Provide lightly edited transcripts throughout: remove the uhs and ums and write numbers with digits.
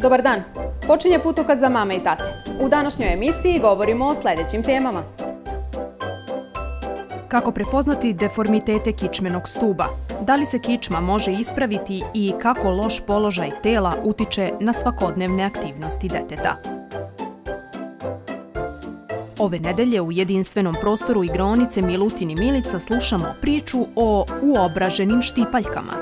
Dobar dan! Počinje putokaz za mame i tate. U današnjoj emisiji govorimo o sljedećim temama. Kako prepoznati deformitete kičmenog stuba? Da li se kičma može ispraviti i kako loš položaj tela utiče na svakodnevne aktivnosti deteta? Ove nedelje u jedinstvenom prostoru igraonice Milutin i Milica slušamo priču o uobraženim štipaljkama.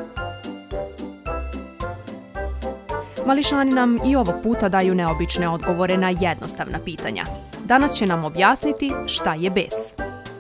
Mališani nam i ovog puta daju neobične odgovore na jednostavna pitanja. Danas će nam objasniti šta je bes.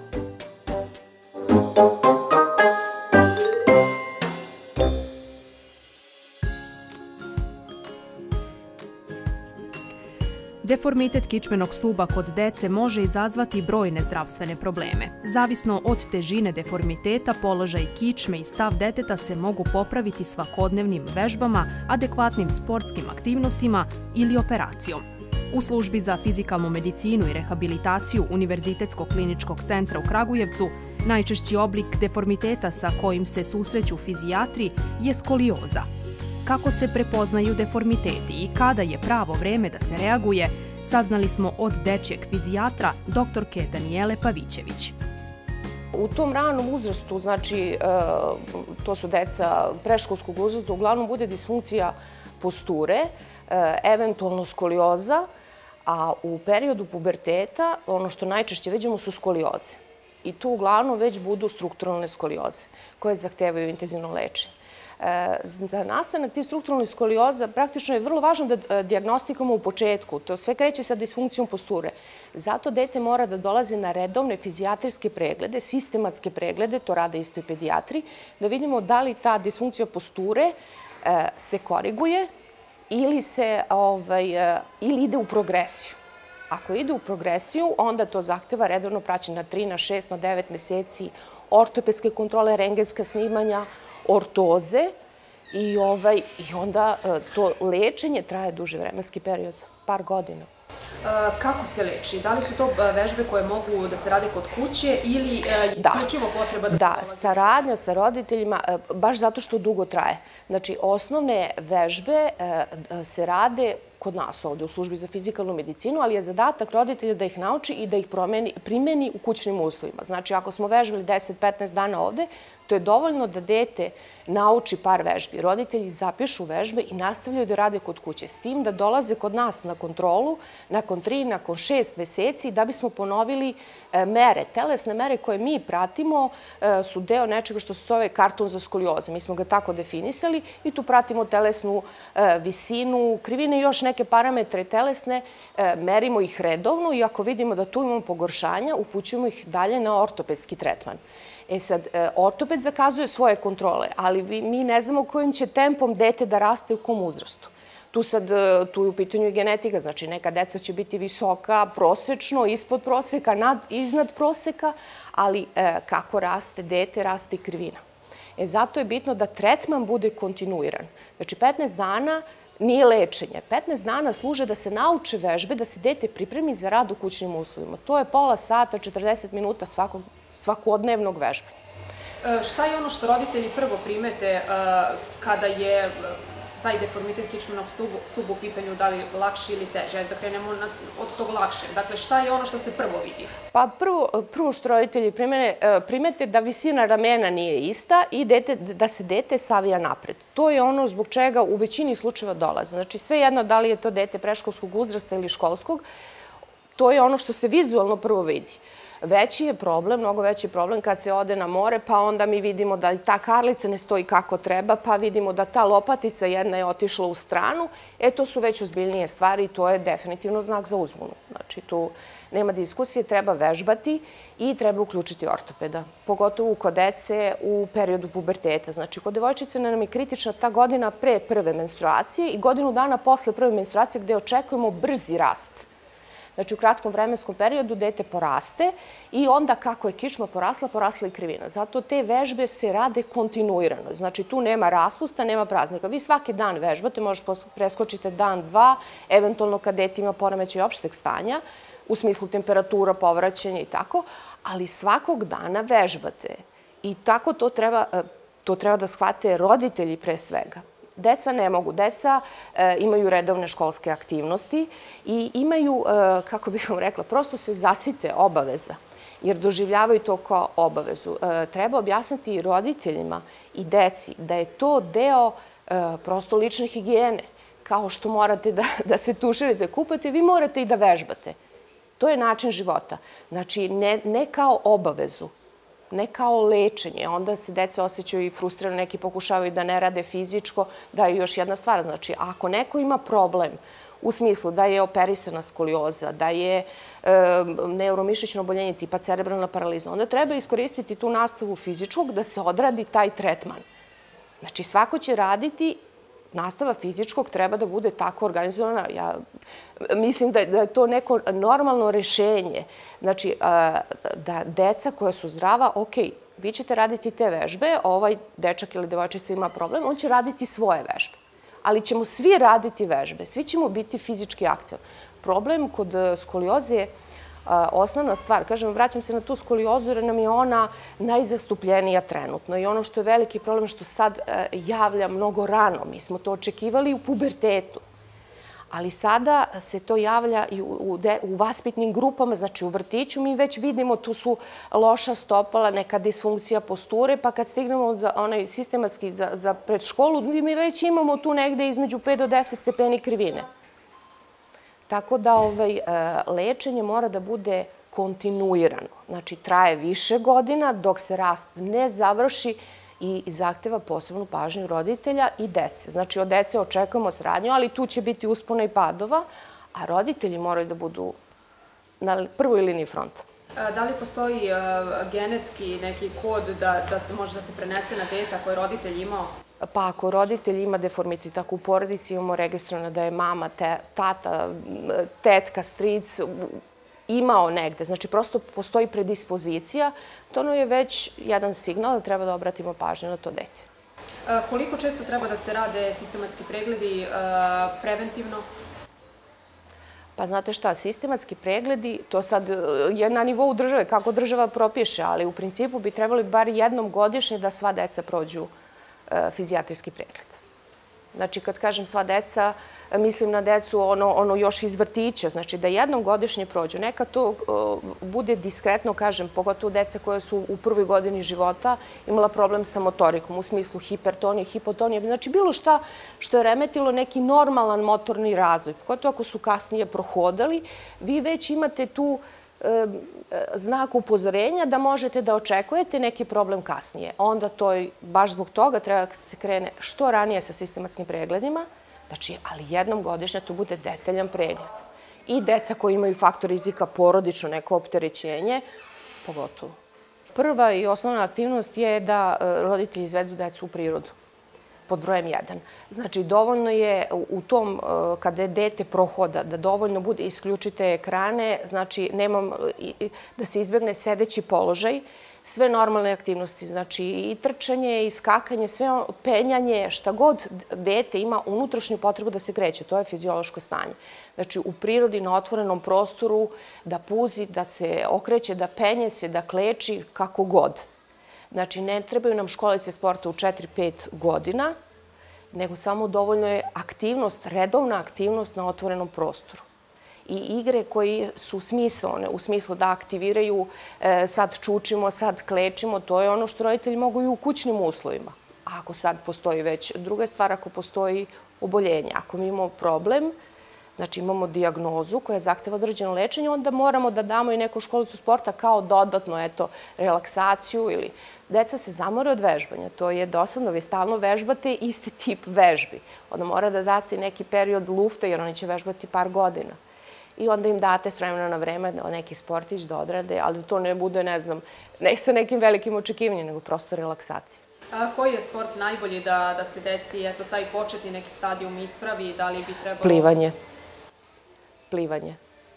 Deformitet kičmenog stuba kod dece može izazvati brojne zdravstvene probleme. Zavisno od težine deformiteta, položaj kičme i stav deteta se mogu popraviti svakodnevnim vežbama, adekvatnim sportskim aktivnostima ili operacijom. U službi za fizikalnu medicinu i rehabilitaciju Univerzitetskog kliničkog centra u Kragujevcu najčešći oblik deformiteta sa kojim se susreću fizijatri je skolioza. Kako se prepoznaju deformiteti i kada je pravo vreme da se reaguje, saznali smo od dečjeg fizijatra doktorke Danijele Pavićević. U tom ranom uzrastu, znači to su deca predškolskog uzrasta, uglavnom bude disfunkcija posture, eventualno skolioza, a u periodu puberteta ono što najčešće vidimo su skolioze. I tu uglavnom već budu strukturalne skolioze koje zahtevaju intenzivno lečenje. Za nastanak tih strukturalnih skolioza praktično je vrlo važno da dijagnostikamo u početku. To sve kreće sa disfunkcijom posture. Zato dete mora da dolazi na redovne fizijatrijske preglede, sistematske preglede, to rade isto i pedijatri, da vidimo da li ta disfunkcija posture se koriguje ili ide u progresiju. Ako ide u progresiju, onda to zahteva redovno praćenje na 3, na 6, na 9 meseci, ortopedske kontrole, rentgenska snimanja, ortoze i onda to lečenje traje duži vremenski period, par godina. Kako se leči? Da li su to vežbe koje mogu da se rade kod kuće ili je isključivo potreba da se dolazi? Da, saradnja sa roditeljima, baš zato što dugo traje. Znači, osnovne vežbe se rade kod nas ovdje u službi za fizikalnu medicinu, ali je zadatak roditelja da ih nauči i da ih primeni u kućnim uslovima. Znači, ako smo vežbali 10-15 dana ovdje, to je dovoljno da dete nauči par vežbi. Roditelji zapišu vežbe i nastavljaju da rade kod kuće. S tim da dolaze kod nas na kontrolu nakon 3, nakon 6 meseci da bismo ponovili mere. Telesne mere koje mi pratimo su deo nečega što se zove karton za skolioze. Mi smo ga tako definisali i tu pratimo telesnu visinu, krivine i još neke parametre telesne, merimo ih redovno i ako vidimo da tu imamo pogoršanja, upućujemo ih dalje na ortopedski tretman. Sad, ortoped zakazuje svoje kontrole, ali mi ne znamo kojim će tempom dete da raste u kom uzrastu. Tu je u pitanju i genetika, znači neka deca će biti visoka, prosečno, ispod proseka, iznad proseka, ali kako raste dete, raste i krivina. Zato je bitno da tretman bude kontinuiran. Znači, 15 dana nije lečenje. 15 dana služe da se nauče vežbe, da se dete pripremi za rad u kućnim uslovima. To je pola sata, 40 minuta svakodnevnog vežbanja. Šta je ono što roditelji prvo primete kada je taj deformitet kičmenog stuba u pitanju, da li lakše ili teže? Da krenemo od tog lakše. Dakle, šta je ono što se prvo vidi? Pa prvo što roditelji primete da visina ramena nije ista i da se dete savija napred. To je ono zbog čega u većini slučajeva dolaze. Znači, svejedno da li je to dete predškolskog uzrasta ili školskog, to je ono što se vizualno prvo vidi. Veći je problem, mnogo veći je problem kad se ode na more, pa onda mi vidimo da ta karlica ne stoji kako treba, pa vidimo da ta lopatica jedna je otišla u stranu. To su već ozbiljnije stvari i to je definitivno znak za uzbunu. Znači, tu nema diskusije, treba vežbati i treba uključiti ortopeda. Pogotovo kod dece u periodu puberteta. Znači, kod devojčice nam je kritična ta godina pre prve menstruacije i godinu dana posle prve menstruacije gde očekujemo brzi rast. Znači, u kratkom vremenskom periodu dete poraste i onda kako je kičma porasla, porasla i krivina. Zato te vežbe se rade kontinuirano. Znači, tu nema raspusta, nema praznika. Vi svaki dan vežbate, možete preskočiti dan, dva, eventualno kad dete ima poremećaj opšteg stanja, u smislu temperatura, povraćanja i tako, ali svakog dana vežbate. I tako to treba da shvate roditelji pre svega. Deca ne mogu. Deca imaju redovne školske aktivnosti i imaju, kako bih vam rekla, prosto se zasite obaveza, jer doživljavaju to kao obavezu. Treba objasniti i roditeljima i deci da je to deo prosto lične higijene. Kao što morate da se tuširate, kupate, vi morate i da vežbate. To je način života. Znači, ne kao obavezu, ne kao lečenje. Onda se deca osjećaju i frustrirano, neki pokušavaju da ne rade fizičko. Da je još jedna stvar. Znači, ako neko ima problem u smislu da je operisana skolioza, da je neuromišićno oboljenje tipa cerebralna paraliza, onda treba iskoristiti tu nastavu fizičkog da se odradi taj tretman. Znači, svako će raditi. Nastava fizičkog treba da bude tako organizovana. Ja mislim da je to neko normalno rešenje. Znači, da deca koja su zdrava, ok, vi ćete raditi te vežbe, ovaj dečak ili devojčica ima problem, on će raditi svoje vežbe. Ali ćemo svi raditi vežbe, svi ćemo biti fizički aktivni. Problem kod skolioze je osnovna stvar. Kažem, vraćam se na tu skoliozu jer nam je ona najzastupljenija trenutno. I ono što je veliki problem što sad javlja mnogo rano. Mi smo to očekivali u pubertetu. Ali sada se to javlja i u vaspitnim grupama, znači u vrtiću mi već vidimo tu su loša stopala, neka disfunkcija posture, pa kad stignemo onaj sistematski za predškolu, mi već imamo tu negde između 5 do 10 stepeni krivine. Tako da lečenje mora da bude kontinuirano. Znači, traje više godina dok se rast ne završi i zahteva posebnu pažnju roditelja i dece. Znači, od dece očekujemo saradnju, ali tu će biti uspona i padova, a roditelji moraju da budu na prvoj liniji fronta. Da li postoji genetski neki kod da se može da se prenese na dete ako je roditelj imao? Pa ako roditelj ima deformitet, ako u porodici imamo registrovano da je mama, tata, tetka, stric imao negde, znači prosto postoji predispozicija, to je već jedan signal da treba da obratimo pažnju na to dete. Koliko često treba da se rade sistematski pregledi preventivno? Pa znate šta, sistematski pregledi, to sad je na nivou države, kako država propiše, ali u principu bi trebali bar jednom godišnje da sva deca prođu fizijatrijski pregled. Znači, kad kažem sva deca, mislim na decu ono još iz vrtića, znači da jednom godišnje prođu. Neka to bude diskretno, kažem, pogotovo deca koja su u prvoj godini života imala problem sa motorikom, u smislu hipertonije, hipotonije, znači bilo šta što je remetilo neki normalan motorni razvoj. Pogotovo ako su kasnije prohodali, vi već imate tu znak upozorenja da možete da očekujete neki problem kasnije. Onda to baš zbog toga treba da se krene što ranije sa sistematskim pregledima, znači, ali jednom godišnje to bude detaljan pregled. I deca koji imaju faktor rizika porodično, neko opterećenje, pogotovo. Prva i osnovna aktivnost je da roditelji izvedu decu u prirodu. Pod brojem 1. Znači, dovoljno je u tom, kada je dete prohoda, da dovoljno bude isključite ekrane, znači da se izbegne sedeći položaj, sve normalne aktivnosti, znači i trčanje, i skakanje, sve penjanje, šta god dete ima unutrašnju potrebu da se kreće, to je fiziološko stanje. Znači, u prirodi, na otvorenom prostoru, da puzi, da se okreće, da penje se, da kleči, kako god. Znači, ne trebaju nam školice sporta u 4-5 godina, nego samo dovoljno je aktivnost, redovna aktivnost na otvorenom prostoru. I igre koje su smislene, u smislu da aktiviraju, sad čučimo, sad klečimo, to je ono što roditelji mogu i u kućnim uslovima. A ako sad postoji već druga stvar, ako postoji oboljenje, ako mi imamo problem, znači imamo dijagnozu koja zahteva određeno lečenje, onda moramo da damo i neku školicu sporta kao dodatno, relaksaciju ili... Deca se zamore od vežbanja, to je dosadno, vi stalno vežbate isti tip vežbi. Onda mora da date neki period lufta jer oni će vežbati par godina. I onda im date s vremena na vreme neki sportić da odrade, ali to ne bude, ne znam, ne sa nekim velikim očekivanjem, nego prosto relaksacija. Koji je sport najbolji da se deci, taj početni neki stadijum ispravi, da li bi trebalo... Plivanje. Plivanje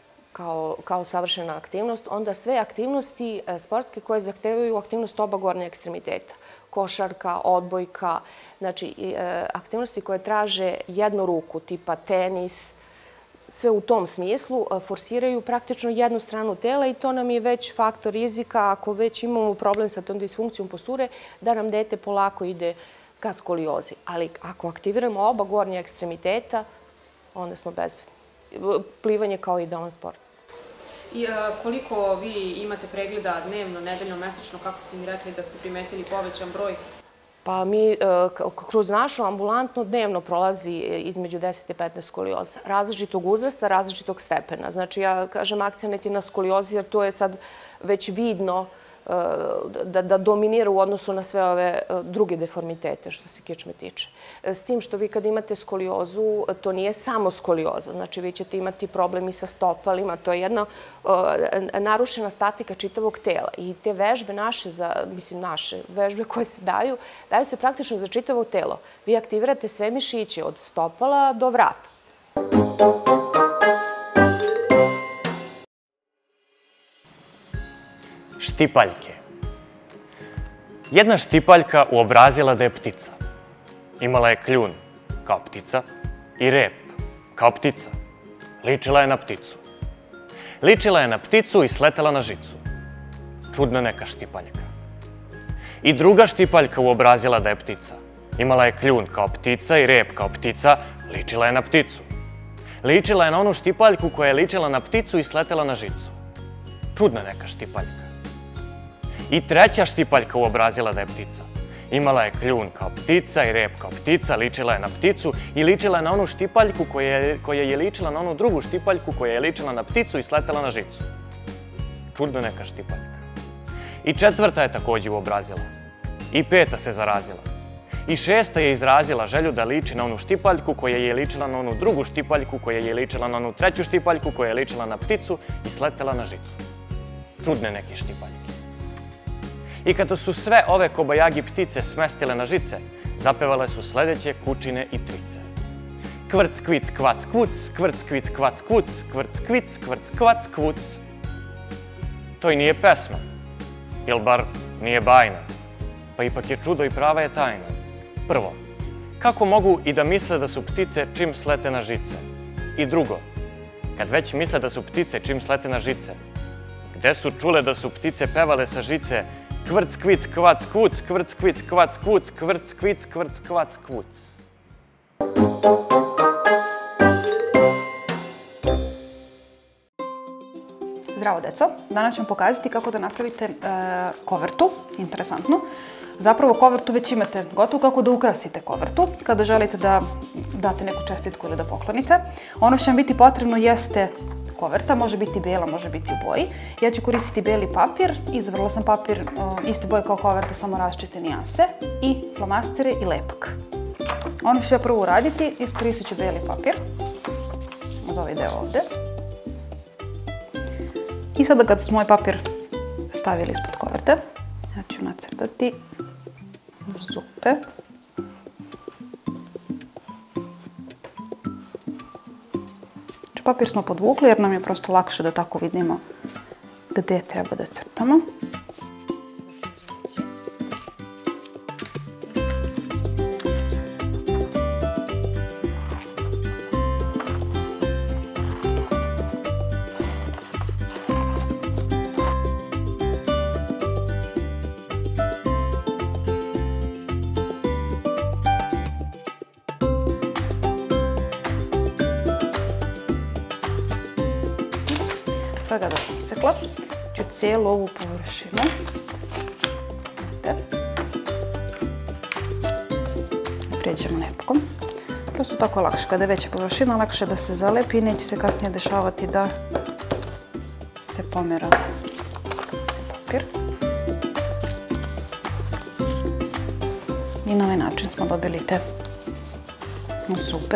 kao savršena aktivnost. Onda sve aktivnosti sportske koje zahtevaju aktivnost oba gornje ekstremiteta. Košarka, odbojka, znači aktivnosti koje traže jednu ruku, tipa tenis, sve u tom smislu forsiraju praktično jednu stranu tela i to nam je već faktor rizika ako već imamo problem sa tom disfunkcijom posture, da nam dete polako ide ka skoliozi. Ali ako aktiviramo oba gornja ekstremiteta, onda smo bezbedni. Plivanje kao idealan sport. I koliko vi imate pregleda dnevno, nedeljno, mesečno, kako ste mi rekli da ste primetili povećan broj? Pa mi kroz našu ambulantnu dnevno prolazi između 10 i 15 skolioza. Različitog uzrasta, različitog stepena. Znači ja kažem akcenat je na skoliozi jer to je sad već vidno da dominira u odnosu na sve ove druge deformitete što se kičme tiče. S tim što vi kad imate skoliozu, to nije samo skolioza. Znači vi ćete imati problem i sa stopalima. To je jedna narušena statika čitavog tela. I te vežbe naše vežbe koje se daju se praktično za čitavo telo. Vi aktivirate sve mišiće od stopala do vrata. Štipaljke. Jedna štipaljka uobrazila da je ptica. Imala je kljun, kao ptica, i rep, kao ptica. Ličila je na pticu. Ličila je na pticu i sletela na žicu. Čudna neka štipaljka. I druga štipaljka uobrazila da je ptica. Imala je kljun kao ptica i rep kao ptica, ličila je na pticu. Ličila je na onu štipaljku koja je ličila na pticu i sletela na žicu. Čudna neka štipaljka. I treća štipaljka uobrazila da je ptica. Imala je kljun kao ptica i rep kao ptica, ličila je na pticu i ličila je na onu štipaljku koja je ličila na onu drugu štipaljku koja je ličila na pticu i sletela na žicu. Čudna neka štipaljka. I četvrta je takođe uobrazila. I peta se zarazila. I šesta je izrazila želju da liči na onu štipaljku koja je ličila na onu drugu štipaljku koja je ličila na onu treću štipaljku koja je ličila na pticu i sletela na žicu. Čudne neke štipaljke. I kada su sve ove kobajagi ptice smestile na žice, zapevale su sledeće kučine i trice. Kvrc, kvic, kvac, kvuc, kvrc, kvic, kvac, kvuc, kvrc, kvic, kvrc, kvac, kvuc. To i nije pesma, ili bar nije bajna, pa ipak je čudo i prava je tajna. Prvo, kako mogu i da misle da su ptice čim slete na žice? I drugo, kad već misle da su ptice čim slete na žice, gde su čule da su ptice pevale sa žice kvrc, kvic, kvac, kvuc, kvrc, kvic, kvac, kvuc, kvrc, kvic, kvrc, kvac, kvuc. Zdravo, deco. Danas ću vam pokazati kako da napravite kovertu, interesantnu. Zapravo kovertu već imate gotovo, kako da ukrasite kovertu kada želite da date neku čestitku ili da poklonite. Ono što vam biti potrebno jeste koverta, može biti bela, može biti u boji. Ja ću koristiti beli papir, izabrala sam papir iste boje kao koverta, samo različite nijanse, i flomastere i lepak. Ono što ću ja prvo uraditi, iskoristit ću beli papir za ovaj deo ovde. I sada kad smo ovaj papir stavili ispod koverte, ja ću nacrtati zupe. Papir smo podvukli jer nam je prosto lakše da tako vidimo gde treba da crtamo. Sada da sam isekla, ću cijelu ovu površinu prijeđemo lepkom. Prosto tako je lakše. Kada je veća površina, lakše da se zalepi i neće se kasnije dešavati da se pomera papir. I na ovaj način smo dobili te zupe.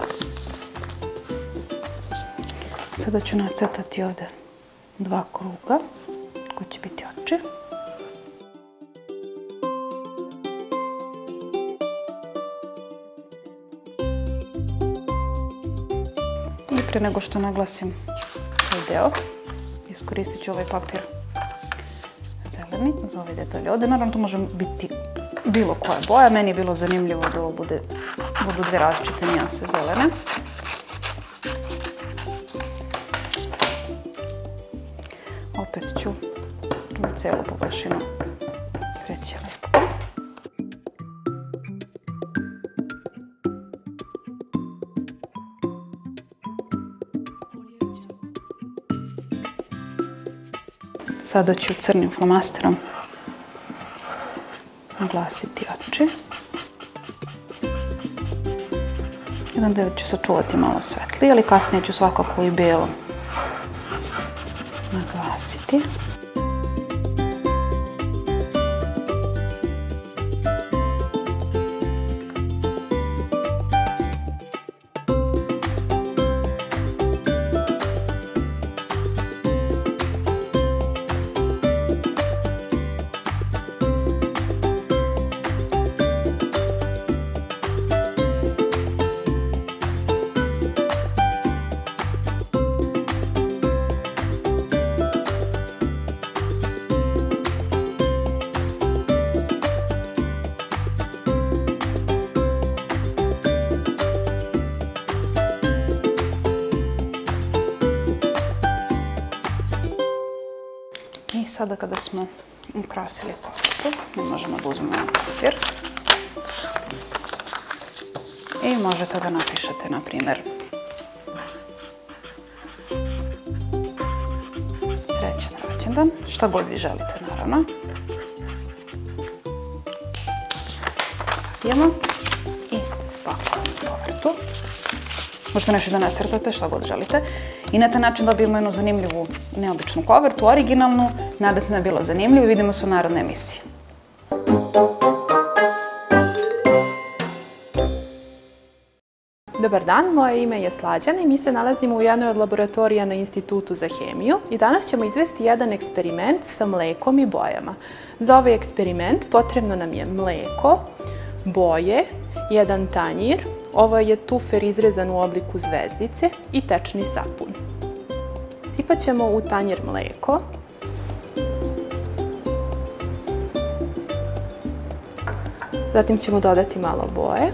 Sada ću nacrtati ovde 2 kruga koji će biti oči. I pre nego što naglasim ovaj deo, iskoristit ću ovaj papir zeleni za ovaj detalj ovde. Naravno, to može biti bilo koja boja. Meni je bilo zanimljivo da ovo budu 2 različite nijanse zelene. Opet ću celu površinu preći lepkom. Sada ću crnim flomasterom naglasiti oči. Jedan deo ću sačuvati malo svetlije, ali kasnije ću svakako i bijelo naglasiti. I sada kada smo ukrasili kovertu, mi možemo da uzmemo papir i možete da napišete, na primjer, srećan rođendan, šta god vi želite, naravno. Savijemo i spakujemo kovertu. Možete nešto da nacrtate, šta god želite. I na taj način dobijemo jednu zanimljivu, neobičnu kovertu, originalnu. Nada se da je bilo zanimljivo i vidimo se u narednoj emisiji. Dobar dan, moje ime je Slađana i mi se nalazimo u jednoj od laboratorija na Institutu za hemiju i danas ćemo izvesti jedan eksperiment sa mlekom i bojama. Za ovaj eksperiment potrebno nam je mleko, boje, jedan tanjir, ovo je tufer izrezan u obliku zvezdice i tečni sapun. Sipat ćemo u tanjir mleko. Zatim ćemo dodati malo boje.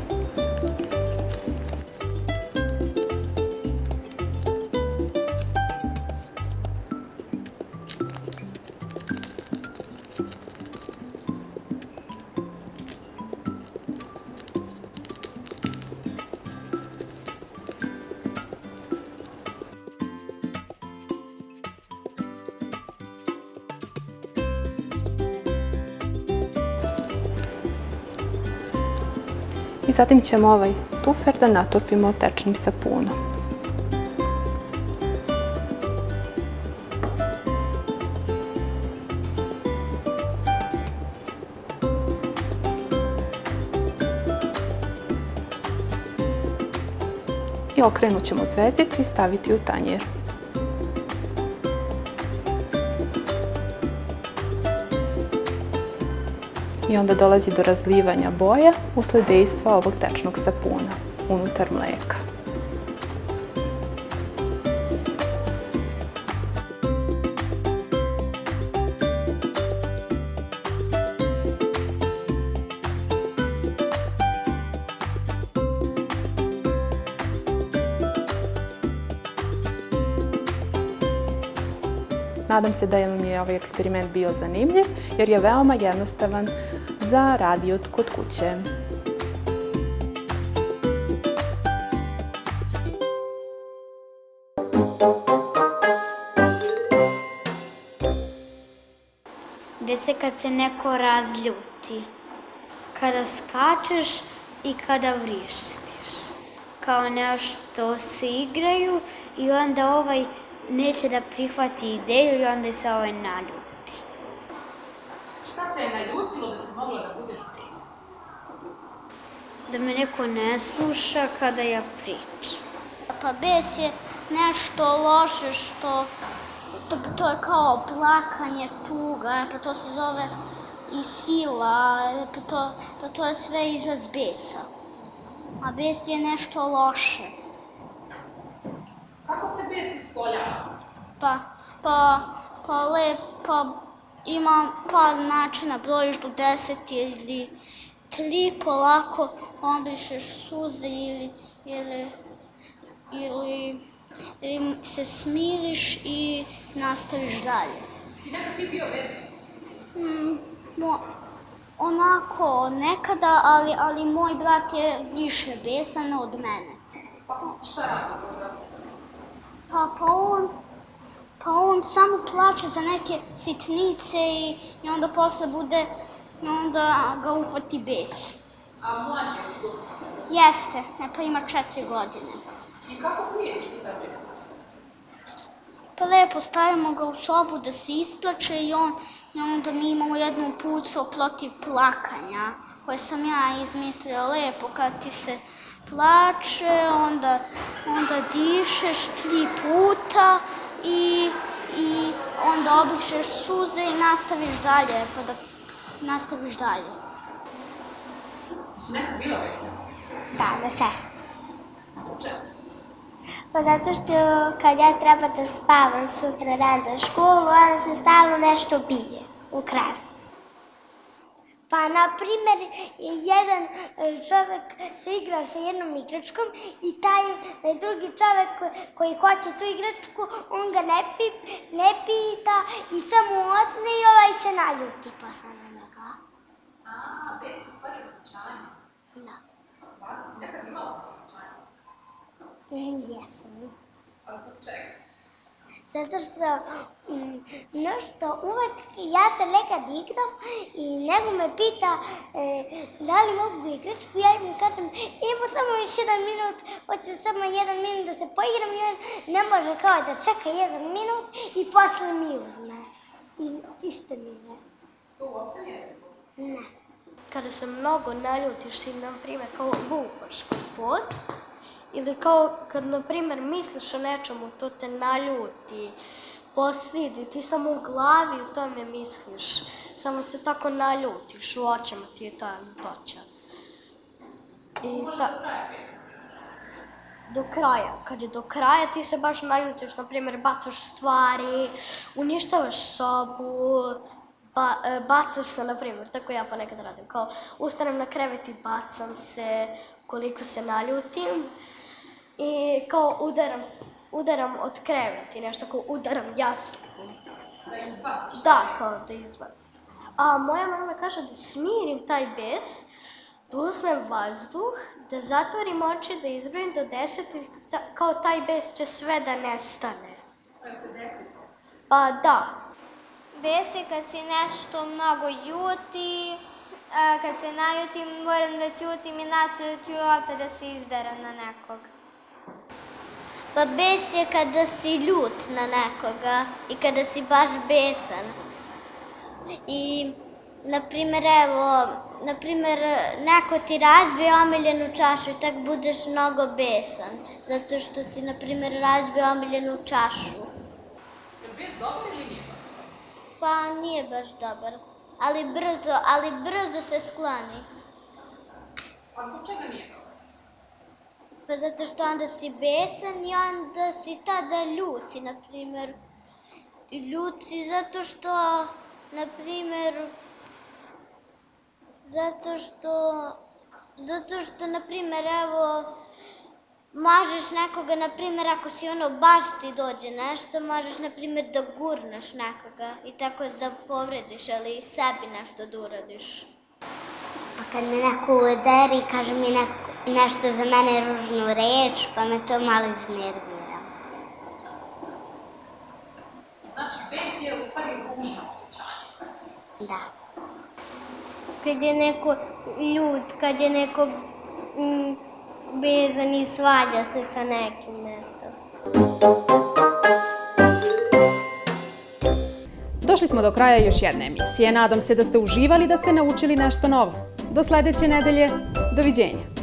I zatim ćemo ovaj tufer da natopimo tečnim sapunom. I okrenut ćemo zvezdicu i staviti u tanjir. I onda dolazi do razlivanja boja usled dejstva ovog tečnog sapuna unutar mleka. Nadam se da vam je ovaj eksperiment bio zanimljiv jer je veoma jednostavan za radi kod kuće. Dece kad se neko razljuti, kada skačeš i kada vrištiš. Kao nešto se igraju i onda ovaj neće da prihvati ideju i onda se ovaj naljuti. Šta te je naljutilo da si mogla da budeš besna? Da me neko ne sluša kada ja pričam. Pa bes je nešto loše što... To je kao plakanje, tuga, pa to se zove i sila, pa to je sve izraz besa. A bes je nešto loše. Kako se bes ispoljava? Pa ima par načina, brojiš do 10 ili 3, polako obrišeš suze ili se smiriš i nastaviš dalje. Si nekad ti bio besan? Onako, nekada, ali moj brat je više besan od mene. Pa šta radi tvoj brat? Pa on samo plače za neke sitnice i onda posle bude, onda ga uhvati bes. A mlađi je sigurno? Jeste, pa ima 4 godine. I kako smiješ ti taj bes? Pa lepo stavimo ga u sobu da se isplače i onda mi imamo jedno uputstvo protiv plakanja koje sam ja izmislila lepo kad ti se plače, onda dišeš 3 puta i onda obrišeš suze i nastaviš dalje, pa da nastaviš dalje. Si nekad bila vesna? Da, na sestri. Zbog čega? Pa zato što kad ja treba da spavam sutra dan za školu, onda se stalno nešto bije u krevet. Pa, na primjer, jedan čovek se igra sa jednom igračkom i taj drugi čovek koji hoće tu igračku, on ga ne pita i samo odne i ovaj se naljuti posle na njega. A, bes je u stvari osjećanje. Da. Stvarno si nekad imala osjećanje? Jesam. A zbog čega? Zato što uvek ja se nekad igram i nego me pita da li mogu igračku, ja im kažem ima samo još 1 minut, hoću samo 1 minut da se poigram i on ne može kao da čeka 1 minut i posle mi uzme. Isto mi ne. To uopšte nije rekao? Ne. Kada se mnogo naljutiš i, na primjer, kao lupaš kod pod, ili kao kad, na primjer, misliš o nečemu, to te naljuti, posvidi, ti samo u glavi o tom ne misliš, samo se tako naljutiš, u očima ti je ta ljutoća. Može da traje pesma? Do kraja. Kad je do kraja ti se baš naljutiš, na primjer, bacaš stvari, uništavaš sobu, bacaš se, na primjer, tako ja ponekad radim, kao ustanem na krevet i bacam se koliko se naljutim i kao udaram od kreveti, nešto kao udaram jastukom. Da izbaciš? Da, kao da izbacim. A moja mama kaže da smirim taj bes, da uzmem vazduh, da zatvorim oči, da izbrojim do 10 i kao taj bes će sve da nestane. Kad se desi to? Pa da. Bes je kad si nešto mnogo ljuti, kad se naljutim moram da ćutim i ću opet da se izderam na nekog. Pa bes je kada si ljut na nekoga i kada si baš besan. I, na primjer, neko ti razbije omiljenu čašu i tak budeš mnogo besan, zato što ti, na primjer, razbije omiljenu čašu. Je bes dobar ili nije dobar? Pa nije baš dobar, ali brzo se skloni. A zbog čega nije dobar? Pa zato što onda si besan i onda si tada ljuti, na primjer. Ljut si zato što, na primjer, na primjer, evo, možeš nekoga, na primjer, ako si baš ti dođe nešto, možeš, na primjer, da gurneš nekoga i tako da povrediš, ali i sebi nešto da uradiš. Pa kad me neko udari, kaže mi nešto za mene ružnu reč, pa me to malo iznervira. Znači, bes je u stvari ružno osjećanje. Da. Kad je neko ljut, kad je neko bezan i svađa se sa nekim nešto. Došli smo do kraja još jedne emisije. Nadam se da ste uživali, da ste naučili nešto novo. Do sledeće nedelje. Doviđenja.